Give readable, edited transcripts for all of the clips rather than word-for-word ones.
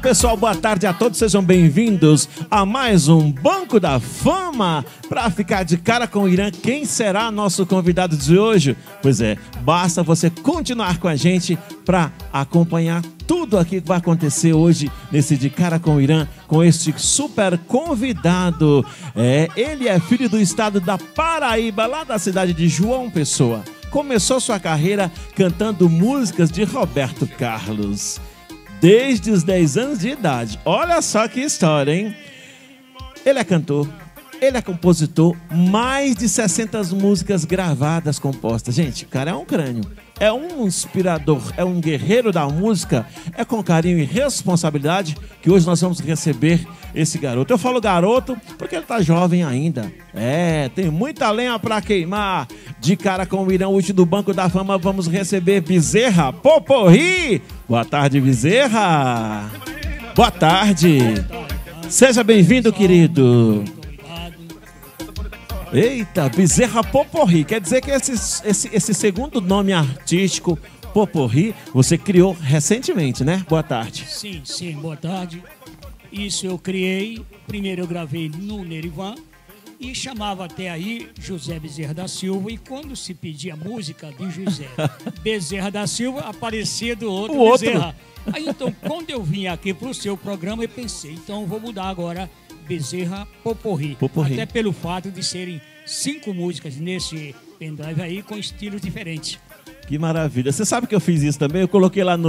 pessoal, boa tarde a todos, sejam bem-vindos a mais um Banco da Fama. Para ficar de cara com o Irã, quem será nosso convidado de hoje? Pois é, basta você continuar com a gente para acompanhar tudo aqui que vai acontecer hoje nesse De Cara com o Irã, com este super convidado. Ele é filho do estado da Paraíba, lá da cidade de João Pessoa. Começou sua carreira cantando músicas de Roberto Carlos desde os 10 anos de idade. Olha só que história, hein? Ele é cantor, ele é compositor, mais de 60 músicas gravadas, compostas. Gente, o cara é um crânio, é um inspirador, é um guerreiro da música. É com carinho e responsabilidade que hoje nós vamos receber esse garoto. Eu falo garoto porque ele tá jovem ainda. Tem muita lenha pra queimar. De cara com o Irã, hoje do Banco da Fama, vamos receber Bezerra Poporri. Boa tarde, Bezerra. Boa tarde. Seja bem-vindo, querido. Eita, Bezerra Poporri. Quer dizer que esse segundo nome artístico, Poporri, você criou recentemente, né? Boa tarde. Sim, boa tarde. Isso eu criei. Primeiro eu gravei no Nerivan e chamava até aí José Bezerra da Silva. E quando se pedia música de José Bezerra da Silva, aparecia do outro Bezerra. Aí então, quando eu vim aqui para o seu programa, eu pensei, então eu vou mudar agora Bezerra Poporri. Até pelo fato de serem 5 músicas nesse pendrive aí com estilos diferentes. Que maravilha. Você sabe que eu fiz isso também? Eu coloquei lá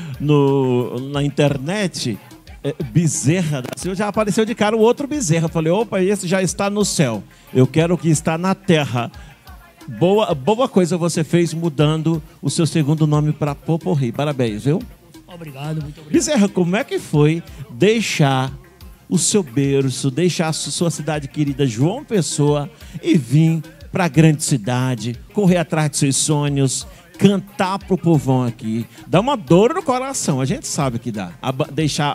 na internet Bezerra da Silva, já apareceu de cara o outro Bezerra. Eu falei, opa, esse já está no céu. Eu quero que está na terra. Boa coisa você fez mudando o seu segundo nome para Poporri. Parabéns, viu? Obrigado, muito obrigado. Bezerra, como é que foi deixar o seu berço, deixar a sua cidade querida João Pessoa e vir para a grande cidade, correr atrás de seus sonhos, cantar pro povão aqui? Dá uma dor no coração, a gente sabe que dá. Deixar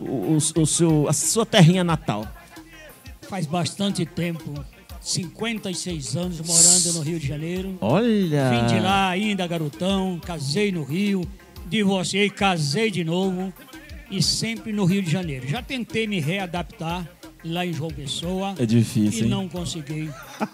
a sua terrinha natal. Faz bastante tempo, 56 anos morando no Rio de Janeiro. Olha! Vim de lá ainda, garotão, casei no Rio, divorciei, casei de novo e sempre no Rio de Janeiro. Já tentei me readaptar lá em João Pessoa. É difícil, e não consegui.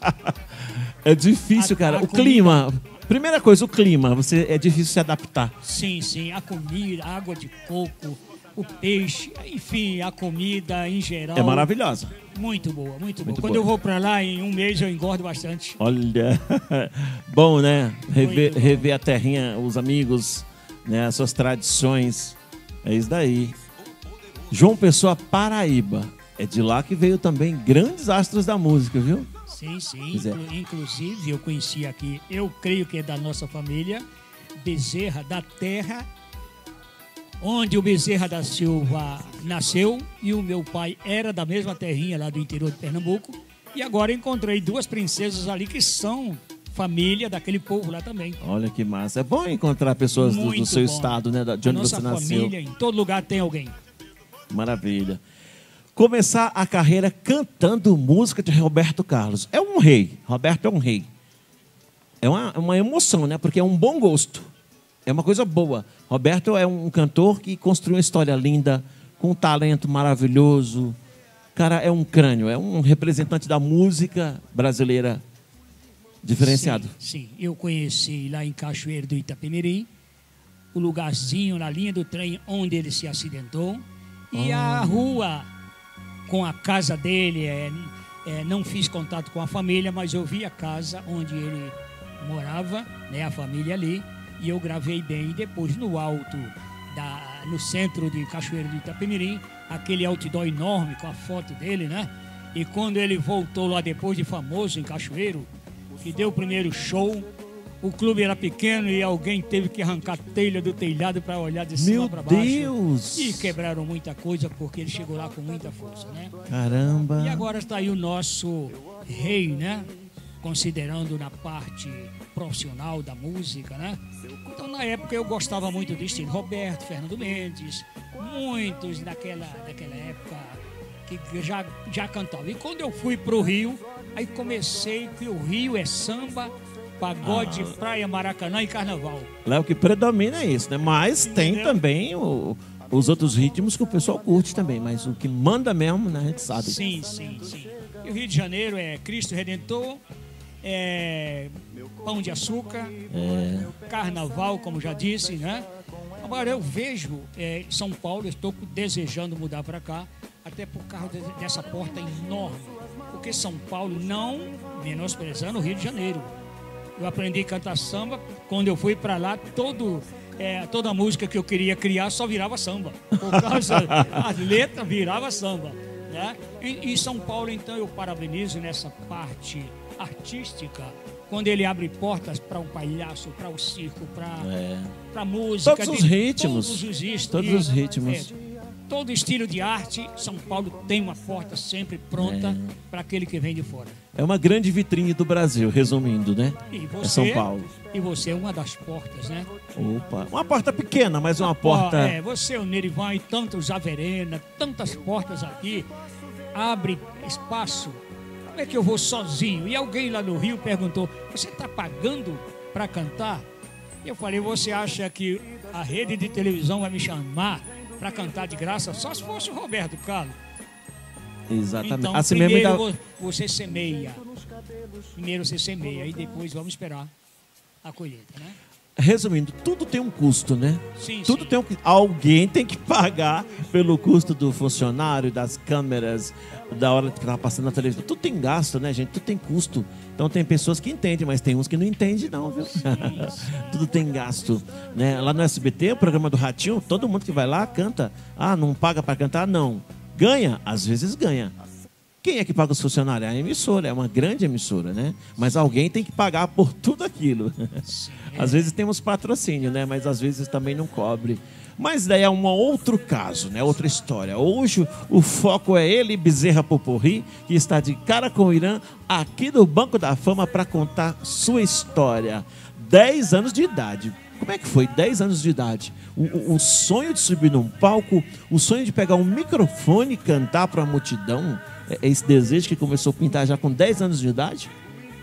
É difícil, cara. O clima. Primeira coisa, o clima. É difícil se adaptar. Sim. A comida, a água de coco, o peixe, enfim, a comida em geral. É maravilhosa. Muito boa. Quando eu vou pra lá, em um mês eu engordo bastante. Olha, bom, né? Rever a terrinha, os amigos, né? As suas tradições. É isso daí. João Pessoa, Paraíba. É de lá que veio também grandes astros da música, viu? Sim. Inclusive, eu conheci aqui, eu creio que é da nossa família, Bezerra da Terra, onde o Bezerra da Silva nasceu, e o meu pai era da mesma terrinha lá do interior de Pernambuco. E agora encontrei 2 princesas ali que são família daquele povo lá também. Olha que massa. É bom encontrar pessoas do seu estado, né? De onde você nasceu. Nossa família, em todo lugar tem alguém. Maravilha. Começar a carreira cantando música de Roberto Carlos. É um rei. Roberto é um rei. É uma emoção, né? Porque é um bom gosto. É uma coisa boa. Roberto é um cantor que construiu uma história linda, com um talento maravilhoso. Cara, é um crânio. É um representante da música brasileira diferenciado. Sim. Eu conheci lá em Cachoeiro do Itapemirim, o lugarzinho na linha do trem onde ele se acidentou. E a rua com a casa dele, não fiz contato com a família, mas eu vi a casa onde ele morava, né, a família ali, e eu gravei bem. E depois no alto, no centro de Cachoeiro do Itapemirim, aquele outdoor enorme com a foto dele, né? E quando ele voltou lá depois de famoso em Cachoeiro, que deu o primeiro show, o clube era pequeno e alguém teve que arrancar a telha do telhado para olhar de cima para baixo. Meu Deus! E quebraram muita coisa porque ele chegou lá com muita força, né? Caramba! E agora está aí o nosso rei, né? Considerando na parte profissional da música, né? Então, na época, eu gostava muito de estilo Roberto, Fernando Mendes, muitos daquela época que já cantavam. E quando eu fui para o Rio, aí comecei que o Rio é samba, pagode, praia, Maracanã e carnaval. Lá o que predomina é isso, né? Mas tem também os outros ritmos que o pessoal curte também, mas o que manda mesmo, né, a gente sabe. Sim, sim, sim. E o Rio de Janeiro é Cristo Redentor, é Pão de Açúcar, Carnaval, como já disse, né? Agora eu vejo São Paulo, eu estou desejando mudar para cá, até por causa dessa porta enorme. Porque São Paulo, não menosprezando o Rio de Janeiro. Eu aprendi a cantar samba, quando eu fui para lá, toda a música que eu queria criar só virava samba. Por causa as letras virava samba, né? E São Paulo, então, eu parabenizo nessa parte artística, quando ele abre portas para o palhaço, para o circo, para a música. Todos os ritmos. Todos os ritmos. Todo estilo de arte, São Paulo tem uma porta sempre pronta para aquele que vem de fora. É uma grande vitrine do Brasil, resumindo, né? E você, é São Paulo. E você é uma das portas, né? Opa, uma porta pequena, mas uma porta... Você, o Nerivan e tantos Averena, tantas portas aqui, abre espaço. Como é que eu vou sozinho? E alguém lá no Rio perguntou, você está pagando para cantar? E eu falei, você acha que a rede de televisão vai me chamar para cantar de graça? Só se fosse o Roberto Carlos. Exatamente. Então, assim primeiro mesmo você semeia. Primeiro você semeia e depois vamos esperar a colheita, né? Resumindo, tudo tem um custo, né? Sim, tudo tem alguém tem que pagar pelo custo do funcionário, das câmeras, da hora que tá passando na televisão. Tudo tem gasto, né, gente? Tudo tem custo. Então tem pessoas que entendem, mas tem uns que não entendem não, viu? Tudo tem gasto, né? Lá no SBT, o programa do Ratinho, todo mundo que vai lá canta. Ah, não paga para cantar? Não. Ganha? Às vezes ganha. Quem é que paga os funcionários? É a emissora, é uma grande emissora, né? Mas alguém tem que pagar por tudo aquilo. Às vezes temos patrocínio, né? Mas às vezes também não cobre. Mas daí é um outro caso, né? Outra história. Hoje o foco é ele, Bezerra Poporri, que está de cara com o Irã, aqui no Banco da Fama para contar sua história. 10 anos de idade. Como é que foi? 10 anos de idade. O sonho de subir num palco, o sonho de pegar um microfone e cantar para a multidão, é esse desejo que começou a pintar já com 10 anos de idade?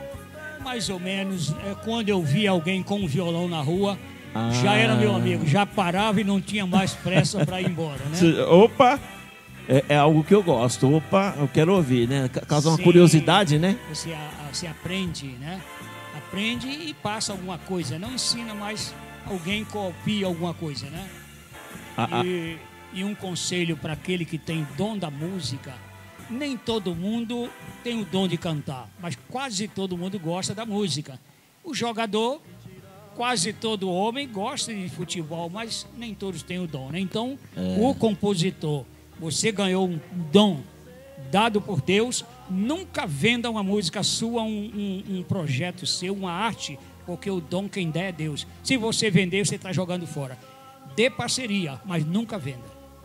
Mais ou menos. Quando eu vi alguém com um violão na rua, já era meu amigo. Já parava e não tinha mais pressa para ir embora, né? Opa! É algo que eu gosto. Opa, eu quero ouvir, né? Causa uma curiosidade, né? Você aprende, né? Aprende e passa alguma coisa. Não ensina, mas alguém copia alguma coisa, né? E um conselho para aquele que tem dom da música: nem todo mundo tem o dom de cantar, mas quase todo mundo gosta da música. O jogador, quase todo homem gosta de futebol, mas nem todos têm o dom, né? Então, o compositor, você ganhou um dom dado por Deus. Nunca venda uma música sua, um projeto seu, uma arte, porque o dom quem der é Deus. Se você vender, você está jogando fora. Dê parceria, mas nunca venda.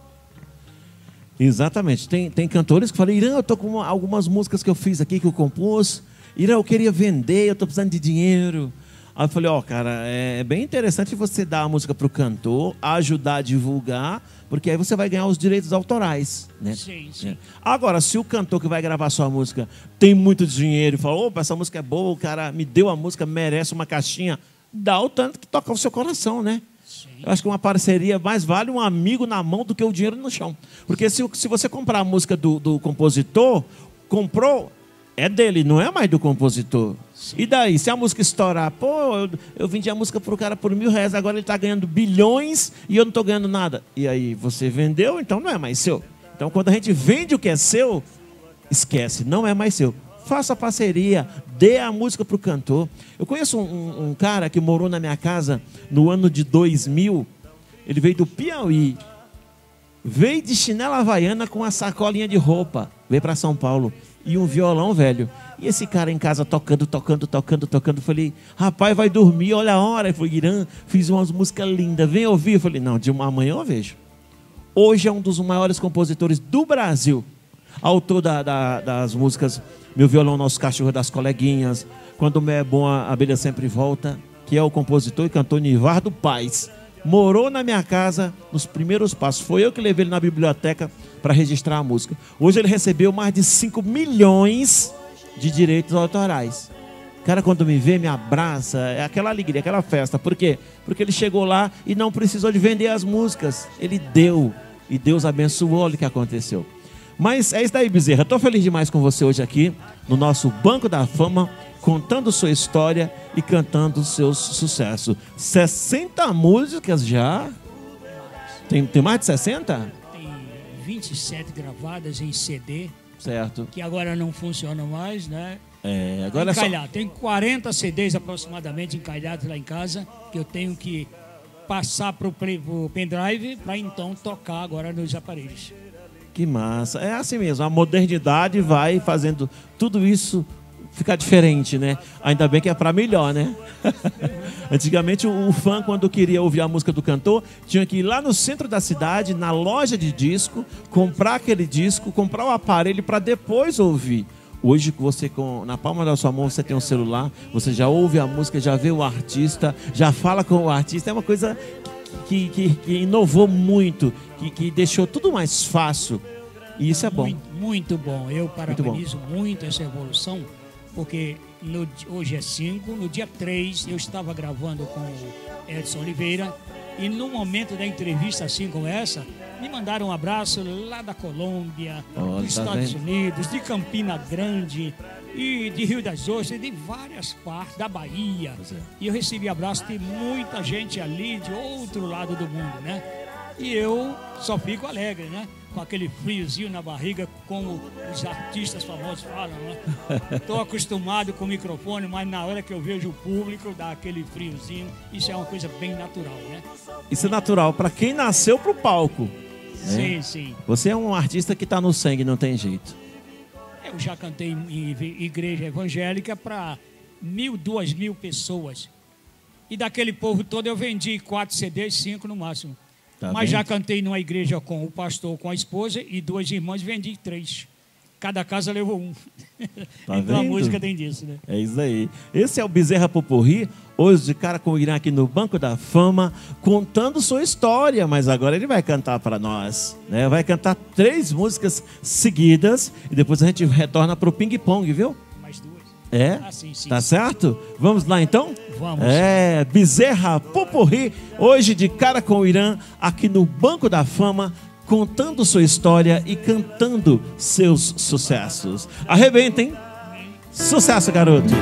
Exatamente. Tem cantores que falam: Irã, eu tô com algumas músicas que eu fiz aqui, que eu compus. Irã, eu queria vender, eu tô precisando de dinheiro. Aí eu falei: cara, é bem interessante você dar a música pro cantor, ajudar a divulgar, porque aí você vai ganhar os direitos autorais, né? Sim, sim. Agora, se o cantor que vai gravar sua música tem muito dinheiro e fala: opa, essa música é boa, o cara me deu a música, merece uma caixinha, dá o tanto que toca o seu coração, né? Eu acho que uma parceria mais vale um amigo na mão do que o dinheiro no chão. Porque se você comprar a música do compositor, comprou, é dele, não é mais do compositor. Sim. E daí, se a música estourar, eu vendi a música pro cara por R$1.000, agora ele está ganhando bilhões e eu não estou ganhando nada. E aí, você vendeu, então não é mais seu. Então, quando a gente vende o que é seu, esquece, não é mais seu. Faça parceria, dê a música para o cantor. Eu conheço um cara que morou na minha casa no ano de 2000. Ele veio do Piauí. Veio de chinela havaiana com uma sacolinha de roupa. Veio para São Paulo. E um violão, velho. E esse cara em casa tocando. Falei: rapaz, vai dormir, olha a hora. Ele falou: Irã, fiz umas músicas lindas, vem ouvir. Eu falei: não, de uma manhã eu vejo. Hoje é um dos maiores compositores do Brasil. Autor das músicas Meu Violão, Nosso Cachorro, das Coleguinhas, Quando o Mel é Bom, a Abelha Sempre Volta, que é o compositor e cantor Nivardo Paz. Morou na minha casa nos primeiros passos. Foi eu que levei ele na biblioteca para registrar a música. Hoje ele recebeu mais de 5 milhões de direitos autorais. O cara, quando me vê, me abraça, é aquela alegria, aquela festa. Por quê? Porque ele chegou lá e não precisou de vender as músicas. Ele deu, e Deus abençoou. Olha o que aconteceu. Mas é isso daí, Bezerra. Estou feliz demais com você hoje aqui, no nosso Banco da Fama, contando sua história e cantando seus sucessos. 60 músicas já? Tem mais de 60? Tem 27 gravadas em CD. Certo. Que agora não funciona mais, né? Agora encalhado. Tem 40 CDs aproximadamente encalhados lá em casa, que eu tenho que passar para o pendrive para então tocar agora nos aparelhos. Que massa. É assim mesmo, a modernidade vai fazendo tudo isso ficar diferente, né? Ainda bem que é para melhor, né? Antigamente o fã, quando queria ouvir a música do cantor, tinha que ir lá no centro da cidade, na loja de disco, comprar aquele disco, comprar o aparelho para depois ouvir. Hoje, você na palma da sua mão, você tem um celular, você já ouve a música, já vê o artista, já fala com o artista. É uma coisa que inovou muito, que deixou tudo mais fácil. E isso é bom. Muito bom. Eu parabenizo muito essa evolução, porque hoje é 5, no dia 3 eu estava gravando com o Edson Oliveira, e no momento da entrevista assim como essa, me mandaram um abraço lá da Colômbia, dos Estados Unidos, de Campina Grande, e de Rio das Ostras, de várias partes, da Bahia. E eu recebi abraço de muita gente ali, de outro lado do mundo, né? E eu só fico alegre, né? Com aquele friozinho na barriga, como os artistas famosos falam, né? Estou acostumado com o microfone, mas na hora que eu vejo o público, dá aquele friozinho. Isso é uma coisa bem natural, né? Isso é natural para quem nasceu pro palco. Sim, né? sim. Você é um artista que está no sangue, não tem jeito. Eu já cantei em igreja evangélica para 1.000, 2.000 pessoas. E daquele povo todo eu vendi 4 CDs, 5 no máximo. Mas já cantei numa igreja com o pastor, com a esposa, e 2 irmãs, vendi 3. Cada casa levou 1. Então a música tem disso, né? É isso aí. Esse é o Bezerra Poporri, hoje de cara com o Irã aqui no Banco da Fama, contando sua história, mas agora ele vai cantar para nós, né? Vai cantar 3 músicas seguidas e depois a gente retorna para o ping-pong, viu? Mais 2. É? Sim, sim. Tá certo? Vamos lá então? Vamos. Bezerra Poporri, hoje de cara com o Irã, aqui no Banco da Fama, contando sua história e cantando seus sucessos. Arrebentem! Sucesso, garoto!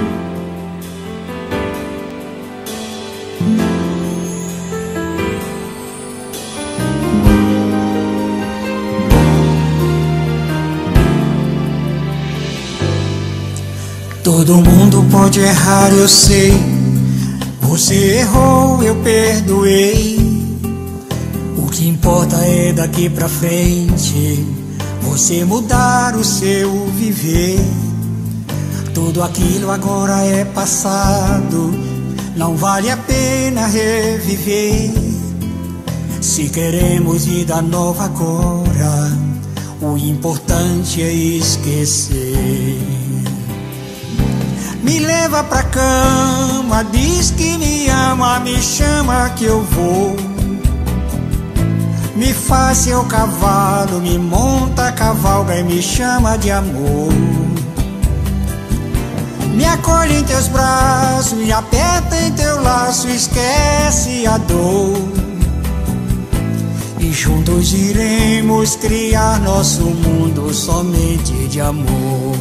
Todo mundo pode errar, eu sei. Você errou, eu perdoei. O que importa é daqui pra frente você mudar o seu viver. Tudo aquilo agora é passado, não vale a pena reviver. Se queremos vida nova agora, o importante é esquecer. Me leva pra cama, diz que me ama, me chama que eu vou. Me faz seu cavalo, me monta, cavalga e me chama de amor. Me acolhe em teus braços, me aperta em teu laço, esquece a dor. E juntos iremos criar nosso mundo somente de amor.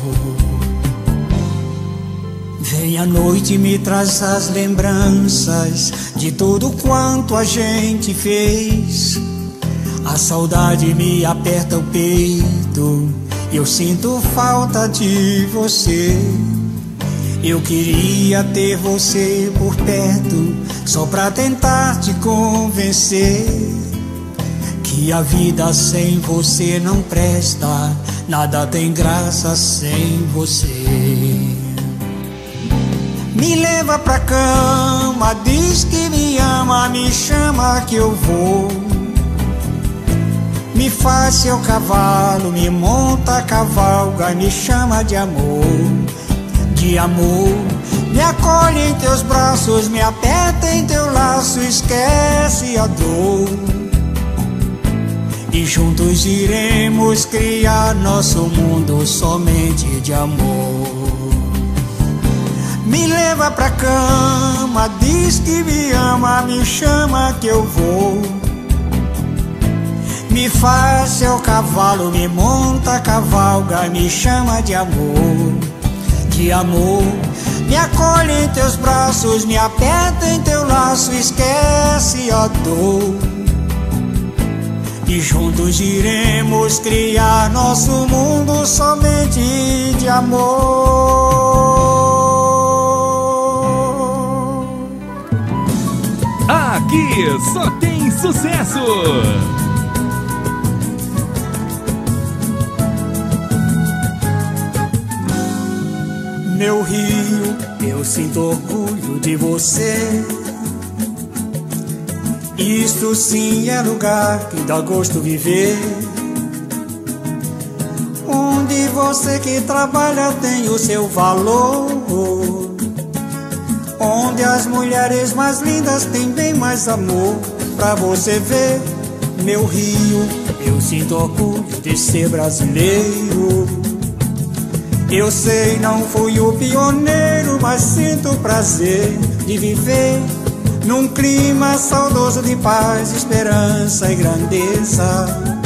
Vem a noite e me traz as lembranças de tudo quanto a gente fez. A saudade me aperta o peito, eu sinto falta de você. Eu queria ter você por perto, só pra tentar te convencer que a vida sem você não presta, nada tem graça sem você. Me leva pra cama, diz que me ama, me chama que eu vou. Me faz seu cavalo, me monta, cavalga, me chama de amor. De amor, me acolhe em teus braços, me aperta em teu laço, esquece a dor. E juntos iremos criar nosso mundo somente de amor. Me leva pra cama, diz que me ama, me chama que eu vou. Me faz seu cavalo, me monta, cavalga, me chama de amor. De amor, me acolhe em teus braços, me aperta em teu laço, esquece a dor. E juntos iremos criar nosso mundo somente de amor. Aqui só tem sucesso! Meu rio, eu sinto orgulho de você. Isto sim é lugar que dá gosto viver. Onde você que trabalha tem o seu valor. Onde as mulheres mais lindas têm bem mais amor. Pra você ver, meu rio, eu sinto orgulho de ser brasileiro. Eu sei, não fui o pioneiro, mas sinto prazer de viver num clima saudoso de paz, esperança e grandeza,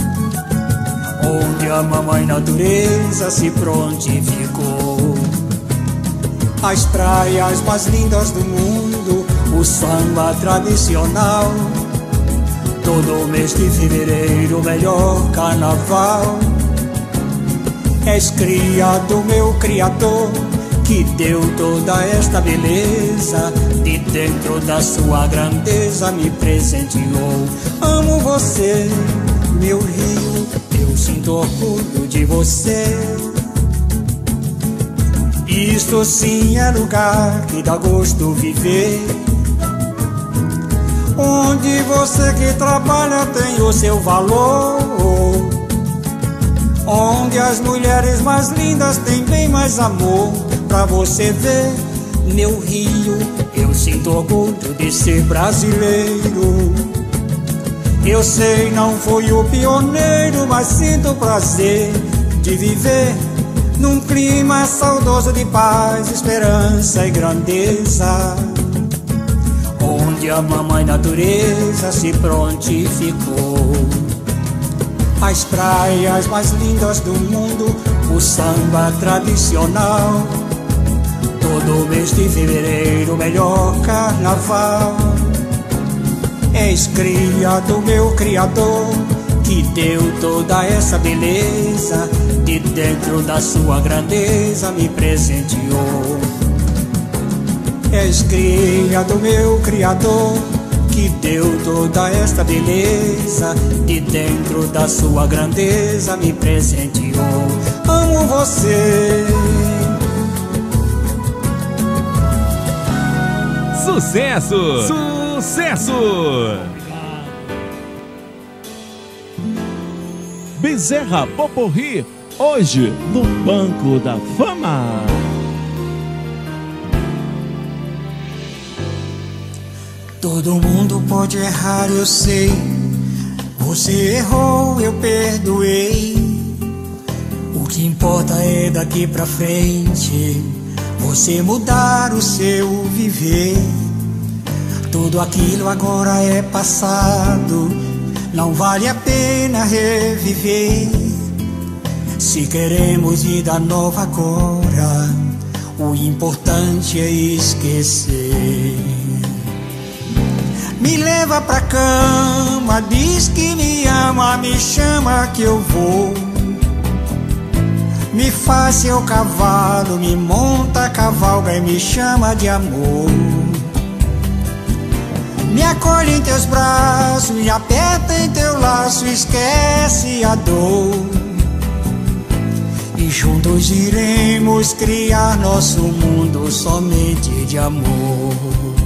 onde a mamãe natureza se prontificou. As praias mais lindas do mundo, o samba tradicional, todo mês de fevereiro, o melhor carnaval. És cria do meu Criador, que deu toda esta beleza, de dentro da sua grandeza me presenteou. Amo você, meu rio, eu sinto orgulho de você. Isto sim é lugar que dá gosto viver. Onde você que trabalha tem o seu valor. Onde as mulheres mais lindas têm bem mais amor. Pra você ver, meu rio, eu sinto orgulho de ser brasileiro. Eu sei, não fui o pioneiro, mas sinto prazer de viver num clima saudoso de paz, esperança e grandeza, onde a mamãe natureza se prontificou. As praias mais lindas do mundo, o samba tradicional, todo mês de fevereiro, o melhor carnaval. És cria do meu Criador, que deu toda essa beleza, de dentro da sua grandeza me presenteou. És cria do meu Criador, que deu toda esta beleza, de dentro da sua grandeza me presenteou. Amo você. Sucesso! Sucesso! Bezerra Poporri, hoje no Banco da Fama. Todo mundo pode errar, eu sei. Você errou, eu perdoei. O que importa é daqui pra frente você mudar o seu viver. Tudo aquilo agora é passado, não vale a pena reviver. Se queremos vida nova agora, o importante é esquecer. Me leva pra cama, diz que me ama, me chama que eu vou. Me faz seu cavalo, me monta, cavalga e me chama de amor. Me acolhe em teus braços, me aperta em teu laço, esquece a dor. E juntos iremos criar nosso mundo somente de amor.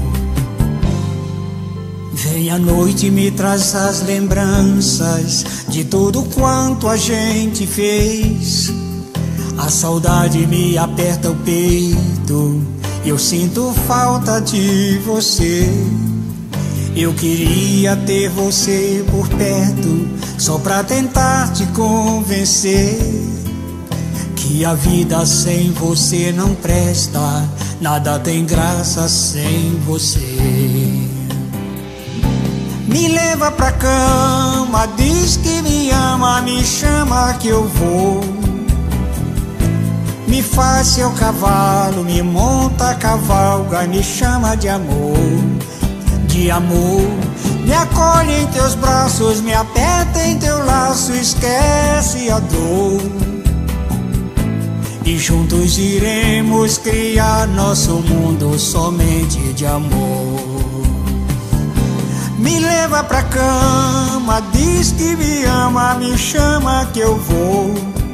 Vem a noite e me traz as lembranças de tudo quanto a gente fez. A saudade me aperta o peito, eu sinto falta de você. Eu queria ter você por perto, só pra tentar te convencer que a vida sem você não presta, nada tem graça sem você. Me leva pra cama, diz que me ama, me chama que eu vou. Me faz seu cavalo, me monta, cavalga, me chama de amor, de amor. Me acolhe em teus braços, me aperta em teu laço, esquece a dor. E juntos iremos criar nosso mundo somente de amor. Me leva pra cama, diz que me ama, me chama que eu vou.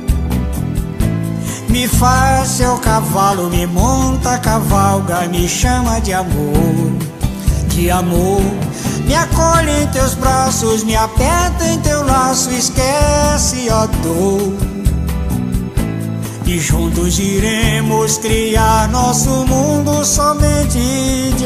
Me faz seu cavalo, me monta, cavalga, me chama de amor, de amor. Me acolhe em teus braços, me aperta em teu laço, esquece a dor. E juntos iremos criar nosso mundo somente de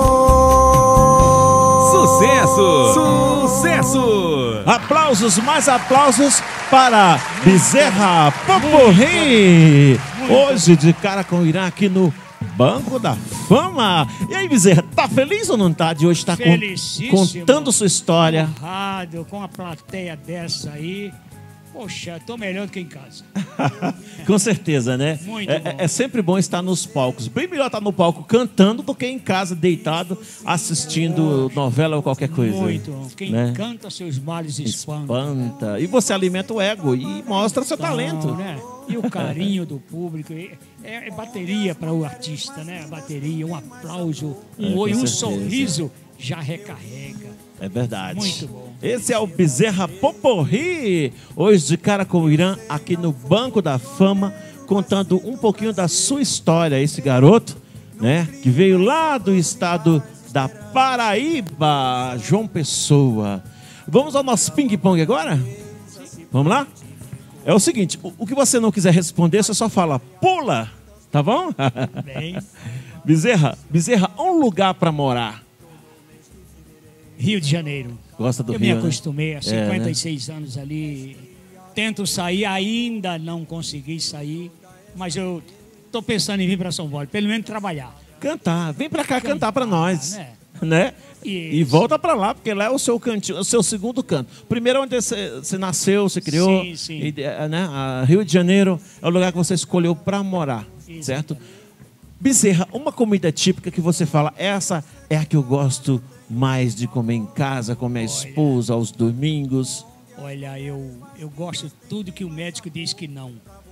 amor. Sucesso! Sucesso! Aplausos, mais aplausos para Bezerra Poporri. Hoje de cara com o Irã aqui no Banco da Fama. E aí, Bezerra, tá feliz ou não tá de hoje estar contando sua história? Honrado com a plateia dessa aí. Poxa, tô melhor do que em casa. Com certeza, né? Muito bom. É sempre bom estar nos palcos. Bem melhor estar no palco cantando do que em casa deitado assistindo novela ou qualquer coisa. Muito bom. Quem né? canta seus males espanta. Espanta. E você alimenta o ego e mostra seu talento. Né? E o carinho do público. É bateria para o artista, né? A bateria, um aplauso, um oi, um sorriso já recarrega. É verdade. Muito bom. Esse é o Bezerra Poporri, hoje de cara com o Irã, aqui no Banco da Fama, contando um pouquinho da sua história. Esse garoto, né, que veio lá do estado da Paraíba, João Pessoa. Vamos ao nosso ping-pong agora? Vamos lá? É o seguinte, o que você não quiser responder, você só fala, pula, tá bom? Bem. Bezerra, um lugar para morar. Rio de Janeiro. Gosta do Eu Rio, me acostumei há 56 né? anos ali. Tento sair, ainda não consegui sair. Mas eu tô pensando em vir para São Paulo, pelo menos trabalhar. Cantar, vem para cá cantar para nós, né? E volta para lá, porque lá é o seu cantinho, o seu segundo canto. Primeiro onde você nasceu, você criou, sim, sim. E, né? Rio de Janeiro é o lugar que você escolheu para morar, certo? Bezerra, uma comida típica que você fala, essa é a que eu gosto mais de comer em casa com minha esposa aos domingos. Olha, eu gosto de tudo que o médico diz que não.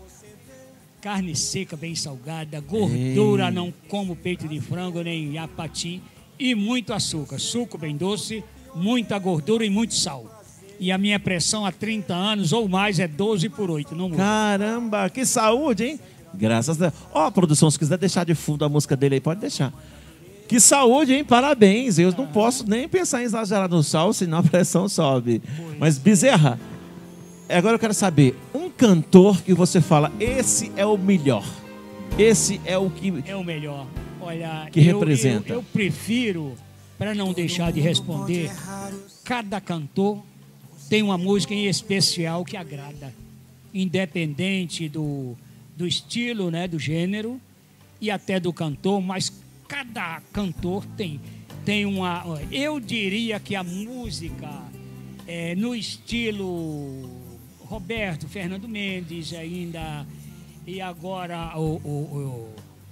Carne seca bem salgada, gordura, não como peito de frango nem apatim, e muito açúcar, suco bem doce, muita gordura e muito sal. E a minha pressão há 30 anos ou mais é 12/8, não muda. Caramba, que saúde, hein? Graças a Deus. Ó, produção, se quiser deixar de fundo a música dele aí, pode deixar. Que saúde, hein? Parabéns. Eu não posso nem pensar em exagerar no sal, senão a pressão sobe. Mas, Bezerra, agora eu quero saber, um cantor que você fala, esse é o melhor. Esse é o que... É o melhor. Olha, que representa. Eu prefiro, para não deixar de responder, cada cantor tem uma música em especial que agrada. Independente do estilo, né, do gênero e até do cantor, mas cada cantor tem uma... Eu diria que a música no estilo Roberto, Fernando Mendes ainda, e agora o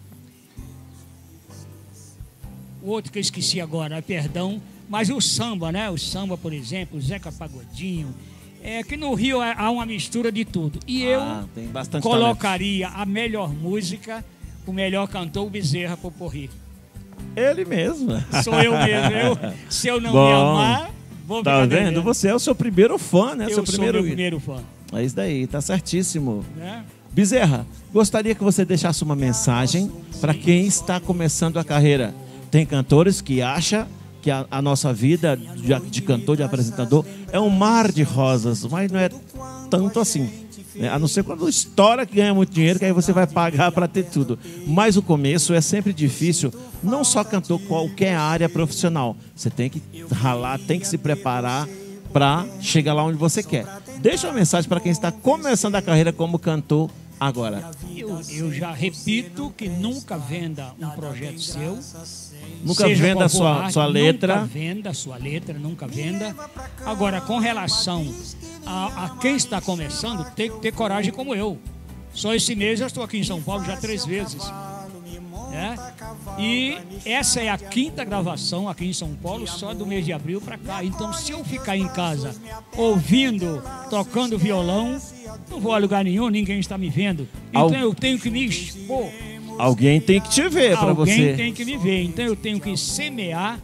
outro que eu esqueci agora, perdão, mas o samba, né? O samba, por exemplo, o Zeca Pagodinho, que no Rio há uma mistura de tudo. E eu colocaria a melhor música, o melhor cantor, o Bezerra Poporri. Ele mesmo. Sou eu mesmo. Se eu não me amar, vou ficar tá devendo. vendo? Você é o seu primeiro fã, né? Eu seu sou primeiro... meu primeiro fã. É isso daí, tá certíssimo. Né? Bezerra, gostaria que você deixasse uma mensagem para quem está começando a carreira. Tem cantores que acham que a nossa vida de cantor, de apresentador, é um mar de rosas, mas não é tanto assim. A não ser quando estoura que ganha muito dinheiro, que aí você vai pagar para ter tudo. Mas o começo é sempre difícil, não só cantor, qualquer área profissional. Você tem que ralar, tem que se preparar para chegar lá onde você quer. Deixa uma mensagem para quem está começando a carreira como cantor agora? Eu já repito que nunca venda um projeto seu. Nunca seja venda qual for a sua arte, letra. Nunca venda a sua letra, nunca venda. Agora, com relação a quem está começando, tem que ter coragem como eu. Só esse mês eu estou aqui em São Paulo já 3 vezes. E essa é a 5ª gravação aqui em São Paulo, só do mês de abril para cá. Então, se eu ficar em casa ouvindo, tocando violão, não vou a lugar nenhum, ninguém está me vendo. Então eu tenho que me expor. Alguém tem que te ver para você. Alguém tem que me ver. Então eu tenho que semear,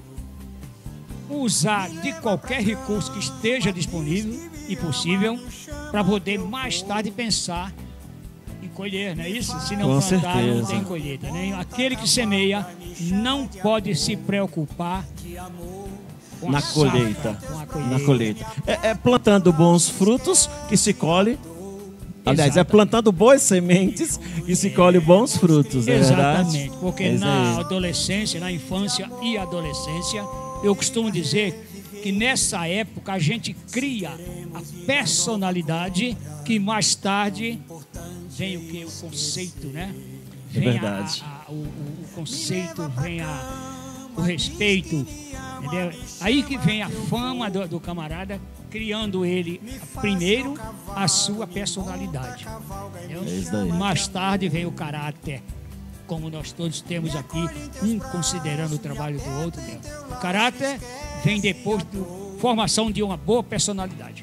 usar de qualquer recurso que esteja disponível e possível para poder mais tarde pensar e colher, não é isso? Se não Com plantar, não certeza. tem colheita, né? Aquele que semeia não pode se preocupar com Na a safra, colheita. com a colheita. Na colheita. É plantando bons frutos que se colhe. Aliás, é plantando boas sementes que se colhe bons frutos, é verdade? Exatamente, porque É isso na aí. adolescência, na infância e adolescência, eu costumo dizer que nessa época a gente cria a personalidade que mais tarde vem o que? O conceito, né? É Vem verdade. o conceito, vem o respeito, entendeu? Aí que vem a fama do camarada, criando ele primeiro a sua personalidade, entendeu? É isso daí. Mais tarde vem o caráter, como nós todos temos aqui, um considerando o trabalho do outro, né? O caráter vem depois da formação de uma boa personalidade.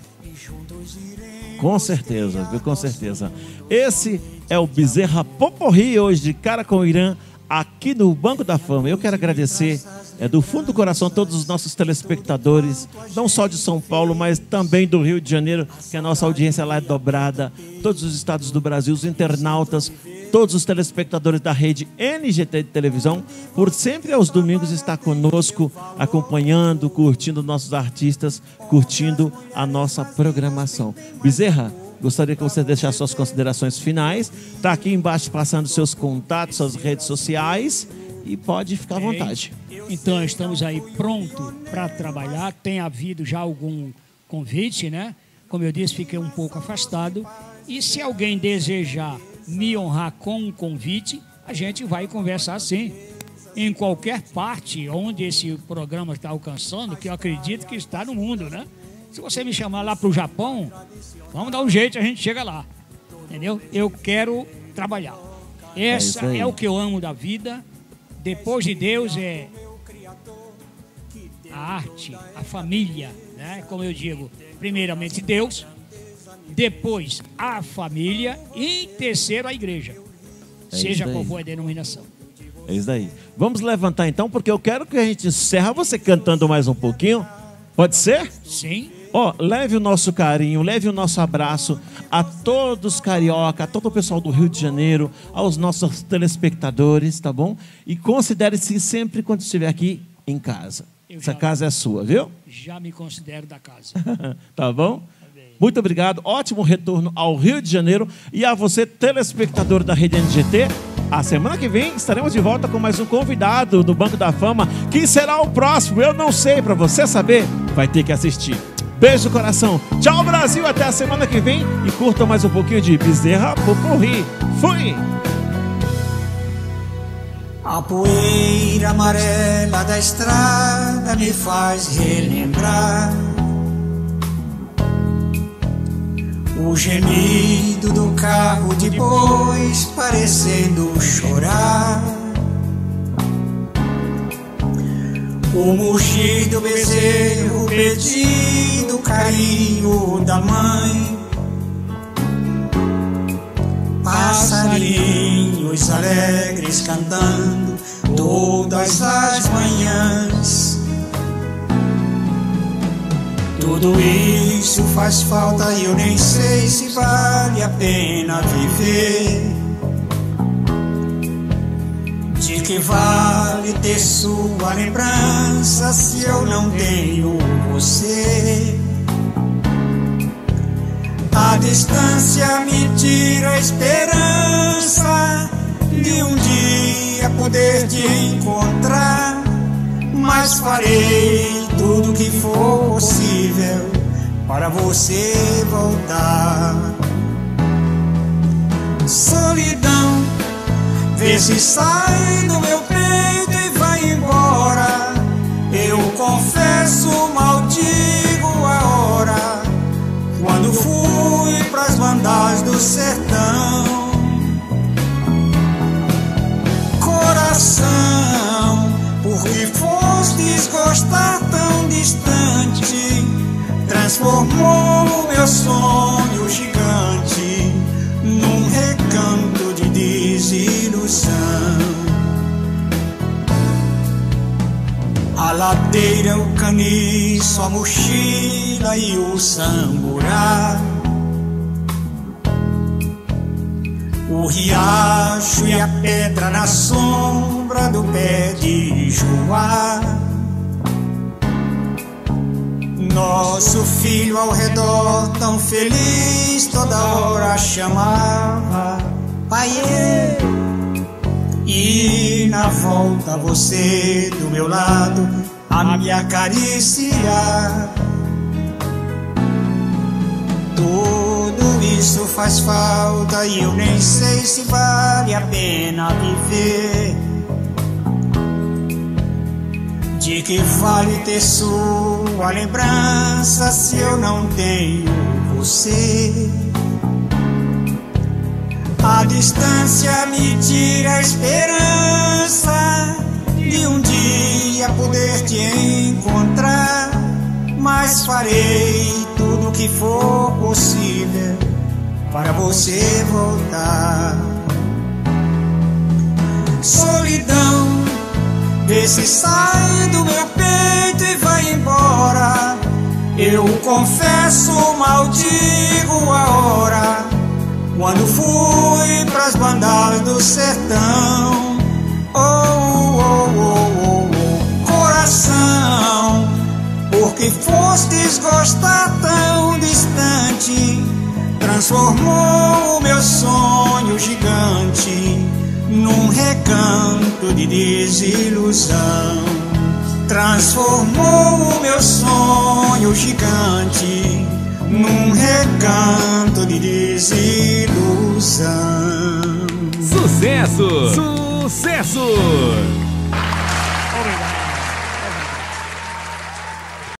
Com certeza, viu? Com certeza. Esse é o Bezerra Poporri, hoje de Cara com o Irã, aqui no Banco da Fama. Eu quero agradecer do fundo do coração todos os nossos telespectadores, não só de São Paulo, mas também do Rio de Janeiro, que a nossa audiência lá é dobrada, todos os estados do Brasil, os internautas, todos os telespectadores da rede NGT de televisão, por sempre aos domingos estar conosco, acompanhando, curtindo nossos artistas, curtindo a nossa programação. Bezerra, gostaria que você deixasse suas considerações finais. Está aqui embaixo passando seus contatos, suas redes sociais, e pode ficar à vontade. Então, estamos aí pronto para trabalhar. Tem havido já algum convite, né? Como eu disse, fiquei um pouco afastado. E se alguém desejar me honrar com um convite, a gente vai conversar sim. Em qualquer parte onde esse programa está alcançando, que eu acredito que está no mundo, né? Se você me chamar lá para o Japão, vamos dar um jeito, a gente chega lá. Entendeu? Eu quero trabalhar. Essa é o que eu amo da vida. Depois de Deus é a arte, a família, né? Como eu digo, primeiramente Deus, depois a família e em terceiro a igreja, seja qual for a denominação. É isso daí. Vamos levantar então, porque eu quero que a gente encerre você cantando mais um pouquinho. Pode ser? Sim. Ó, leve o nosso carinho, leve o nosso abraço a todos carioca, a todo o pessoal do Rio de Janeiro, aos nossos telespectadores, tá bom? E considere-se sempre quando estiver aqui em casa. Essa casa é sua, viu? Já me considero da casa. Tá bom? Muito obrigado, ótimo retorno ao Rio de Janeiro. E a você, telespectador da Rede NGT, a semana que vem estaremos de volta com mais um convidado do Banco da Fama. Quem será o próximo? Eu não sei, para você saber, vai ter que assistir. Beijo no coração. Tchau, Brasil. Até a semana que vem. E curta mais um pouquinho de Bezerra Poporri. Fui! A poeira amarela da estrada me faz relembrar o gemido do carro de bois parecendo chorar, o mugir do bezerro pedindo o carinho da mãe, passarinhos alegres cantando todas as manhãs. Tudo isso faz falta e eu nem sei se vale a pena viver. De que vale ter sua lembrança se eu não tenho você? A distância me tira a esperança de um dia poder te encontrar, mas farei tudo que for possível para você voltar. Solidão, vê se sai do meu peito e vai embora. Eu confesso, maldigo a hora quando fui pras bandas do sertão. Coração, por que fostes gostar tão distante, transformou o meu sonho gigante num recanto de desilusão. A ladeira, o caniço, a mochila e o samburá, o riacho e a pedra na sombra do pé de joá, nosso filho ao redor tão feliz toda hora chamava Paiê. E na volta você do meu lado a me acariciar. Tudo isso faz falta e eu nem sei se vale a pena viver. De que vale ter sua lembrança se eu não tenho você? A distância me tira a esperança de um dia poder te encontrar, mas farei tudo o que for possível para você voltar. Solidão, vê se sai do meu peito e vai embora. Eu confesso, maldigo a hora quando fui pras bandas do sertão. Oh, oh, oh, oh, oh. Coração, porque fostes gostar tão distante, transformou o meu sonho gigante num recanto de desilusão. Transformou o meu sonho gigante num recanto de desilusão. Sucesso! Sucesso!